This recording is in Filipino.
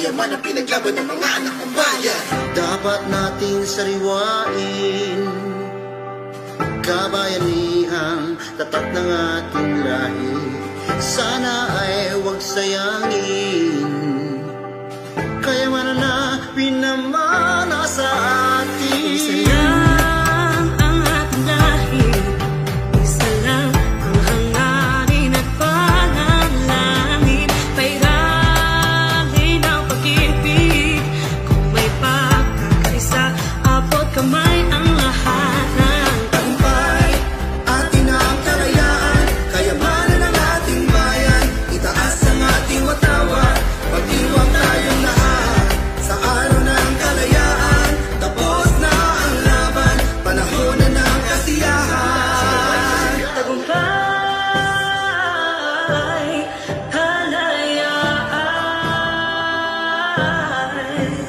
kayaman ang pinaglaban ng mga anak ng bayan. Dapat nating sariwain kabayanihan, tapat ng ating lahi. Sana ay huwag sayangin kayamanan na pinamana sa atin. Isa lang ang ating lahi, isa lang ang hangarin at panalangin. Pairalin ang pag-ibig, kung may pagkakaisa, abot kamay ang lahat ng tagumpay. Atin ang kalayaan, kayamanan ng ating bayan. Itaas ang ating watawat, pag-iwag tayong lahat. Sa araw ng kalayaan, tapos na ang laban, panahon na ng kasiyahan. tagumpay, kalayaan.